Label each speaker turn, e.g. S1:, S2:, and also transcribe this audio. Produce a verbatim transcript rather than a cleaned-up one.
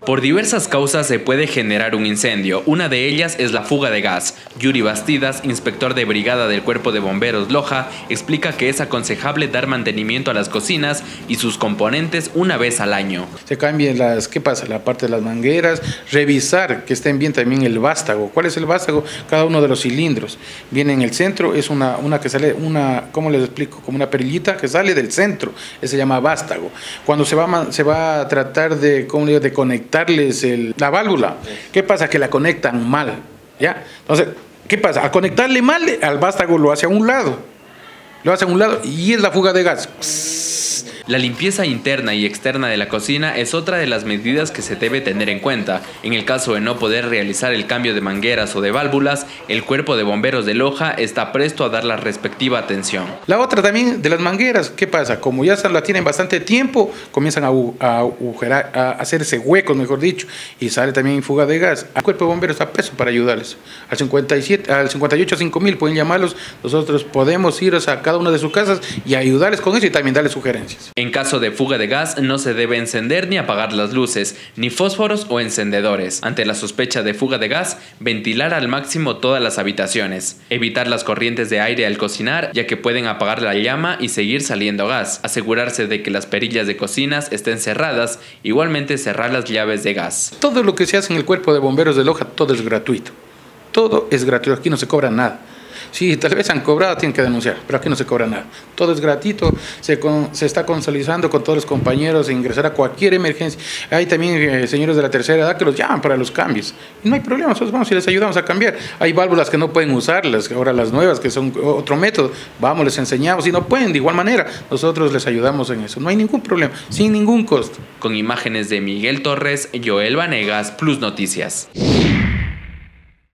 S1: Por diversas causas se puede generar un incendio, una de ellas es la fuga de gas. Yuri Bastidas, inspector de brigada del Cuerpo de Bomberos Loja, explica que es aconsejable dar mantenimiento a las cocinas y sus componentes una vez al año.
S2: Se cambien las, ¿qué pasa? La parte de las mangueras, revisar que estén bien también el vástago. ¿Cuál es el vástago? Cada uno de los cilindros. Viene en el centro, es una, una que sale, una, ¿cómo les explico? Como una perillita que sale del centro, ese se llama vástago. Cuando se va, se va a tratar de, ¿cómo le digo? de conectarles el, la válvula, ¿qué pasa? Que la conectan mal, ¿ya? Entonces, ¿qué pasa? Al conectarle mal, al vástago lo hace a un lado, lo hace a un lado y es la fuga de gas.
S1: La limpieza interna y externa de la cocina es otra de las medidas que se debe tener en cuenta. En el caso de no poder realizar el cambio de mangueras o de válvulas, el Cuerpo de Bomberos de Loja está presto a dar la respectiva atención.
S2: La otra también de las mangueras, ¿qué pasa? Como ya la tienen bastante tiempo, comienzan a, a, agujerar, a hacerse huecos, mejor dicho, y sale también fuga de gas. El Cuerpo de Bomberos está presto para ayudarles. Al cincuenta y siete, al cincuenta y ocho cinco mil pueden llamarlos, nosotros podemos ir a cada una de sus casas y ayudarles con eso y también darles sugerencias.
S1: En caso de fuga de gas, no se debe encender ni apagar las luces, ni fósforos o encendedores. Ante la sospecha de fuga de gas, ventilar al máximo todas las habitaciones. Evitar las corrientes de aire al cocinar, ya que pueden apagar la llama y seguir saliendo gas. Asegurarse de que las perillas de cocinas estén cerradas, igualmente cerrar las llaves de gas.
S2: Todo lo que se hace en el Cuerpo de Bomberos de Loja, todo es gratuito. Todo es gratuito, aquí no se cobra nada. Sí, tal vez han cobrado, tienen que denunciar, pero aquí no se cobra nada. Todo es gratuito, se, con, se está consolidando con todos los compañeros e ingresar a cualquier emergencia. Hay también eh, señores de la tercera edad que los llaman para los cambios. Y no hay problema, nosotros vamos y les ayudamos a cambiar. Hay válvulas que no pueden usarlas, ahora las nuevas, que son otro método, vamos, les enseñamos y no pueden, de igual manera, nosotros les ayudamos en eso. No hay ningún problema, sin ningún costo.
S1: Con imágenes de Miguel Torres, Joel Vanegas, Plus Noticias.